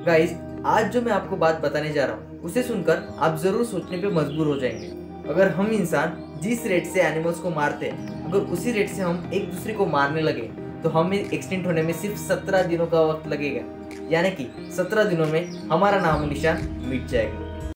Guys, आज जो मैं आपको बात बताने जा रहा हूँ उसे सुनकर आप जरूर सोचने पे मजबूर हो जाएंगे। अगर हम इंसान जिस रेट से एनिमल्स को मारते हैं, अगर उसी रेट से हम एक दूसरे को मारने लगे तो हमें एक्सटिंक्ट होने में सिर्फ 17 दिनों का वक्त लगेगा। यानी कि 17 दिनों में हमारा नामो निशान मिट जाएगा।